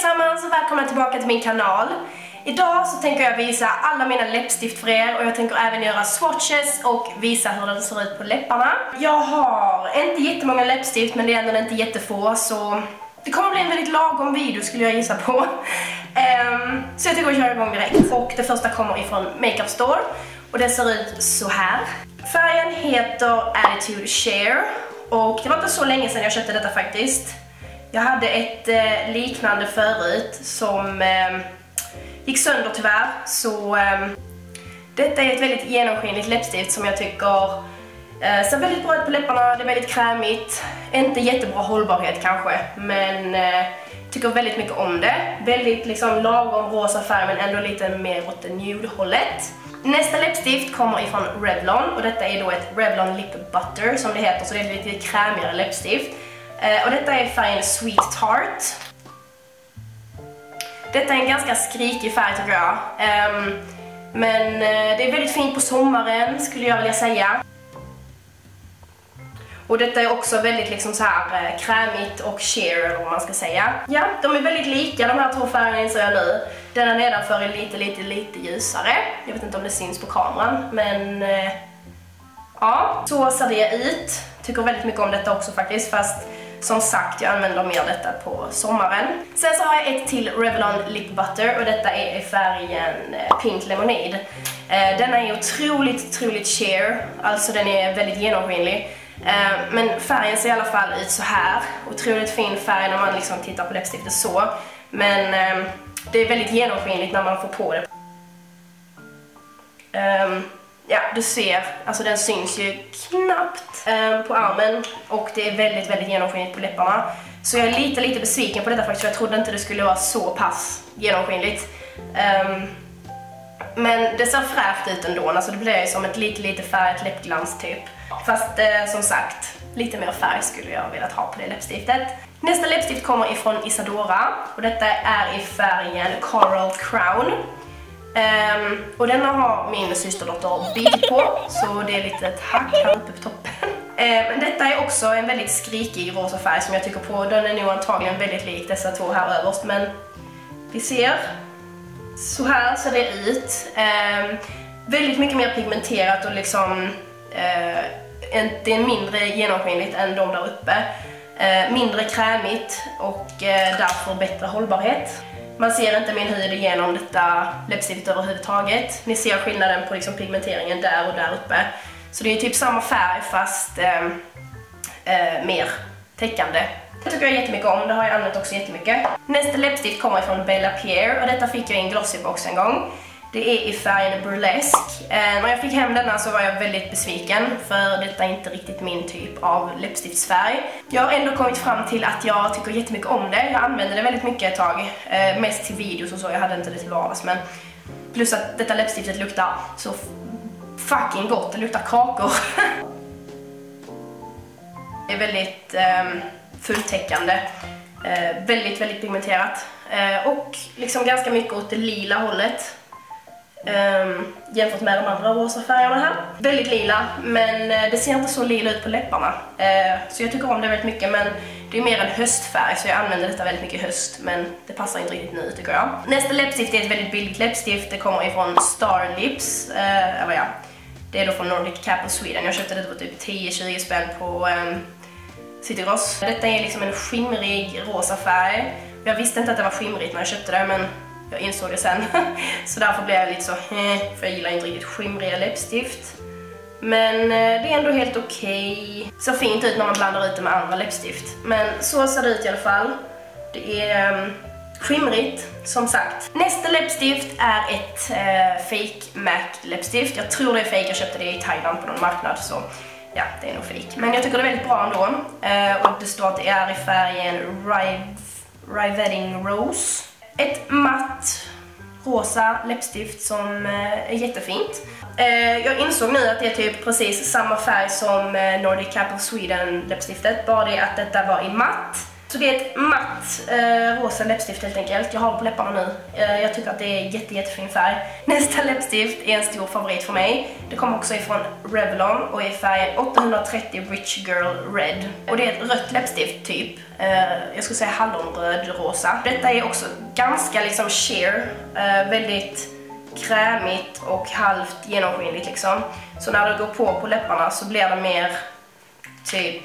allesammans och välkomna tillbaka till min kanal. Idag så tänker jag visa alla mina läppstift för er och jag tänker även göra swatches och visa hur den ser ut på läpparna. Jag har inte jättemånga läppstift men det är ändå inte jättefå så det kommer bli en väldigt lagom video skulle jag gissa på. Så jag tycker vi kör igång direkt. Och det första kommer ifrån Makeup Store och det ser ut så här. Färgen heter Attitude Share och det var inte så länge sedan jag köpte detta faktiskt. Jag hade ett liknande förut som gick sönder tyvärr, så detta är ett väldigt genomskinligt läppstift som jag tycker ser väldigt bra ut på läpparna. Det är väldigt krämigt, inte jättebra hållbarhet kanske, men tycker väldigt mycket om det. Väldigt liksom lagom rosa färg men ändå lite mer åt det nude-hållet. Nästa läppstift kommer ifrån Revlon och detta är då ett Revlon Lip Butter som det heter, så det är ett lite krämigare läppstift. Och detta är färgen Sweet Tart. Detta är en ganska skrikig färg tycker jag. Men det är väldigt fint på sommaren skulle jag vilja säga. Och detta är också väldigt liksom så här krämigt och sheer eller vad man ska säga. Ja, de är väldigt lika de här två färgerna inser jag nu. Den här nedanför är lite ljusare. Jag vet inte om det syns på kameran, men ja, så ser det ut. Tycker väldigt mycket om detta också faktiskt, fast som sagt, jag använder mer detta på sommaren. Sen så har jag ett till Revlon Lip Butter och detta är i färgen Pink Lemonade. Den är otroligt sheer, alltså den är väldigt genomskinlig. Men färgen ser i alla fall ut så här. Otroligt fin färg när man liksom tittar på läppstiftet så. Men det är väldigt genomskinligt när man får på det. Ja, du ser, alltså den syns ju knappt på armen och det är väldigt genomskinligt på läpparna. Så jag är lite besviken på detta faktiskt, för jag trodde inte det skulle vara så pass genomskinligt. Men det ser fräscht ut ändå, alltså det blir som ett lite färgat läppglans typ. Fast som sagt, lite mer färg skulle jag vilja ha på det läppstiftet. Nästa läppstift kommer ifrån Isadora och detta är i färgen Coral Crown. Och denna har min systerdotter bild på, så det är lite ett hack här uppe på toppen. Men detta är också en väldigt skrikig rosa färg som jag tycker på. Den är nog antagligen väldigt lik dessa två här överst, men vi ser. Så här ser det ut. Väldigt mycket mer pigmenterat och liksom det är mindre genomskinligt än de där uppe. Mindre krämigt och därför bättre hållbarhet. Man ser inte min hud igenom detta läppstiftet överhuvudtaget. Ni ser skillnaden på liksom pigmenteringen där och där uppe. Så det är typ samma färg fast mer täckande. Det tycker jag jättemycket om, det har jag använt också jättemycket. Nästa läppstift kommer från Bella Pierre och detta fick jag i en glossybox en gång. Det är i färgen Burlesque. När jag fick hem denna så var jag väldigt besviken för detta är inte riktigt min typ av läppstiftsfärg. Jag har ändå kommit fram till att jag tycker jättemycket om det. Jag använde det väldigt mycket ett tag, mest till videos och så, jag hade inte det till vardags. Men plus att detta läppstiftet luktar så fucking gott, det luktar kakor. Det är väldigt fulltäckande, väldigt pigmenterat och liksom ganska mycket åt det lila hållet. Jämfört med de andra rosa färgerna här. Väldigt lila, men det ser inte så lila ut på läpparna. Så jag tycker om det väldigt mycket, men det är mer en höstfärg så jag använder detta väldigt mycket i höst, men det passar inte riktigt nu tycker jag. Nästa läppstift är ett väldigt billigt läppstift. Det kommer ifrån Star Lips, eller ja, det är då från Nordic Capital Sweden. Jag köpte det för typ 10-20 spänn på City Gross. Detta är liksom en skimrig rosa färg. Jag visste inte att det var skimrigt när jag köpte det, men jag insåg det sen. Så därför blev jag lite så, för jag gillar inte riktigt skimriga läppstift. Men det är ändå helt okej. Så fint ut när man blandar ut det med andra läppstift. Men så ser det ut i alla fall. Det är skimrigt, som sagt. Nästa läppstift är ett fake MAC läppstift. Jag tror det är fake, jag köpte det i Thailand på någon marknad. Så ja, det är nog fake. Men jag tycker det är väldigt bra ändå. Och det står att det är i färgen Riveting Rose. Ett matt rosa läppstift som är jättefint. Jag insåg nu att det är typ precis samma färg som Nordic Capital Sweden läppstiftet, bara det att detta var i matt Så det är ett matt rosa läppstift helt enkelt. Jag har det på läpparna nu. Jag tycker att det är jättefin färg. Nästa läppstift är en stor favorit för mig. Det kommer också ifrån Revlon och är färgen 830 Rich Girl Red. Och det är ett rött läppstift typ. Jag skulle säga hallonröd rosa. Detta är också ganska liksom sheer. Väldigt krämigt och halvt genomskinligt liksom. Så när det går på läpparna så blir det mer typ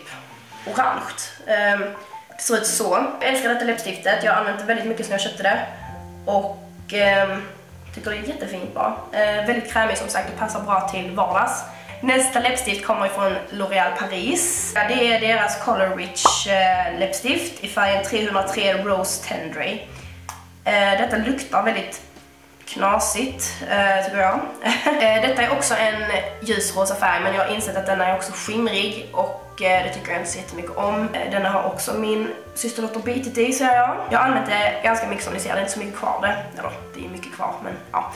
orange. Det ser ut så. Jag älskar detta läppstiftet. Jag har använt det väldigt mycket sedan jag köpte det. Och tycker det är jättefint bara. Väldigt krämigt som sagt. Det passar bra till vardags. Nästa läppstift kommer ifrån L'Oréal Paris. Det är deras Color Rich läppstift i färgen 303 Rose Tendray. Detta luktar väldigt knasigt, tycker jag. Detta är också en ljusrosa färg, men jag har insett att den är också skimrig och det tycker jag inte så jättemycket om. Den har också min systerdotter bitit i, säger jag. Jag har använt det ganska mycket som ni ser, det är inte så mycket kvar det. Eller, det är mycket kvar, men ja.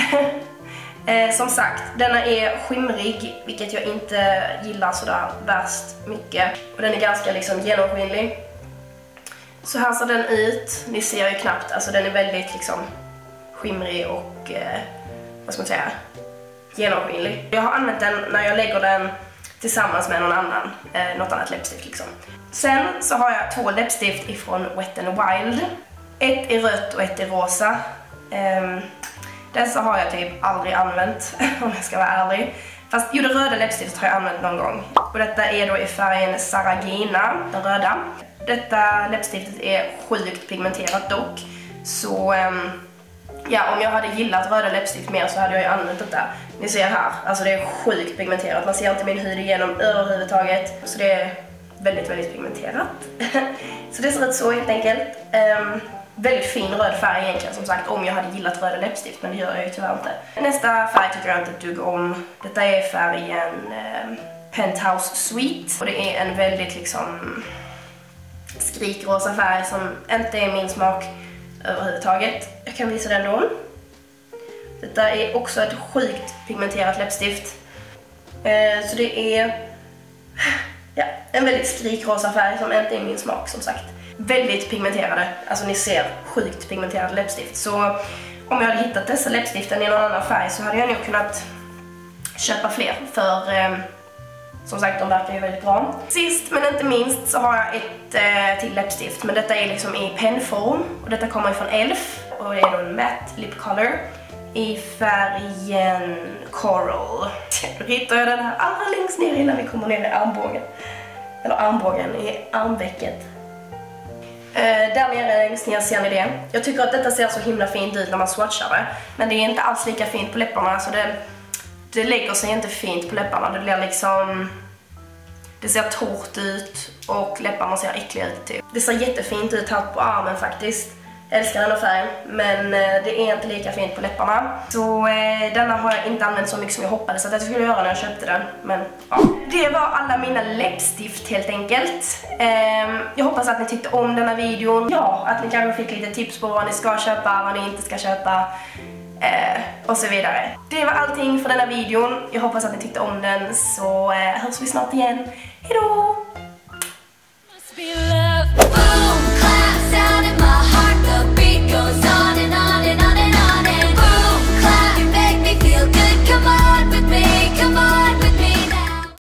Som sagt, denna är skimrig, vilket jag inte gillar sådär värst mycket. Och den är ganska liksom genomskinlig. Så här ser den ut. Ni ser ju knappt, alltså den är väldigt liksom skimrig och vad ska man säga, genomskinlig. Jag har använt den när jag lägger den tillsammans med något annat läppstift liksom. Sen så har jag 2 läppstift ifrån Wet n Wild. Ett är rött och ett är rosa. Dessa har jag typ aldrig använt om jag ska vara ärlig. Fast jo, det röda läppstiftet har jag använt någon gång. Och detta är då i färgen Saragina, den röda. Detta läppstiftet är sjukt pigmenterat dock. Så ja, om jag hade gillat röda läppstift mer så hade jag ju använt detta. Ni ser här, alltså det är sjukt pigmenterat. Man ser inte min hud igenom överhuvudtaget. Så det är väldigt pigmenterat. Så det ser ut så helt enkelt. Väldigt fin röd färg egentligen, som sagt, om jag hade gillat röda läppstift, men det gör jag ju tyvärr inte. Nästa färg tycker jag inte ett dugg om. Detta är färgen Penthouse Sweet. Och det är en väldigt liksom skrikrosa färg som inte är min smak överhuvudtaget. Jag kan visa den då. Detta är också ett sjukt pigmenterat läppstift. Så det är ja, en väldigt skrikrosa färg som inte är min smak, som sagt. Väldigt pigmenterade, alltså ni ser sjukt pigmenterade läppstift. Så om jag hade hittat dessa läppstiften i någon annan färg så hade jag nog kunnat köpa fler, för som sagt, de verkar ju väldigt bra. Sist men inte minst så har jag ett till läppstift, men detta är liksom i pennform och detta kommer ifrån Elf och det är då en matte lip color i färgen Coral. Då hittar jag den här allra längst ner innan vi kommer ner i armbågen. Eller armbågen, i armvecket. Där nere längst ner ser ni det. Jag tycker att detta ser så himla fint ut när man swatchar det, men det är inte alls lika fint på läpparna, så det lägger sig inte fint på läpparna. Det blir liksom, det ser torrt ut och läpparna ser äckliga ut typ. Det ser jättefint ut här på armen faktiskt. Jag älskar denna färg, men det är inte lika fint på läpparna. Så denna har jag inte använt så mycket som jag hoppades att jag skulle göra när jag köpte den. Men ja, det var alla mina läppstift helt enkelt. Jag hoppas att ni tyckte om denna videon. Ja, att ni kanske fick lite tips på vad ni ska köpa, vad ni inte ska köpa. Och så vidare. Det var allting för denna videon. Jag hoppas att ni tyckte om den, så hörs vi snart igen. Hejdå!